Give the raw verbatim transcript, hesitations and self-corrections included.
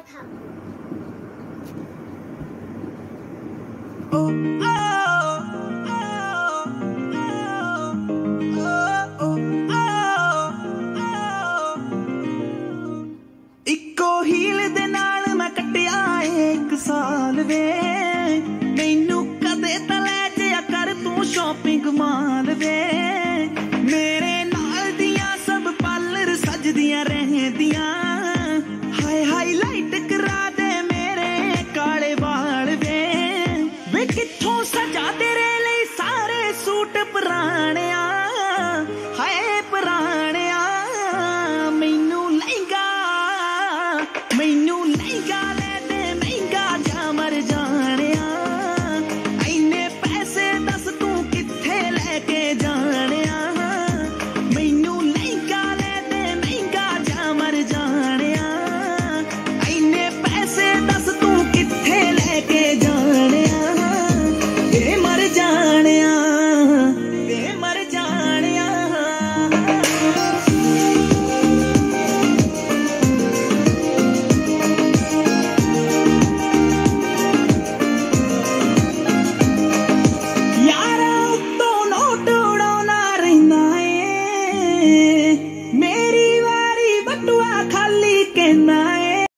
था। Eco heal दे नाल मैं कटिया एक साल वे, मैनू कदे तले जिया कर तू शॉपिंग माल वे। मेरे नाल दियां सब पार्लर सजदियां रहदियां, हाय हाईलाइट करा दे मेरे काले वाल वे। वे कित्थों सजा तेरे लिए सारे सूट पुराणिया, हाय पुराणिया। मैनू लहंगा मैनू लहंगा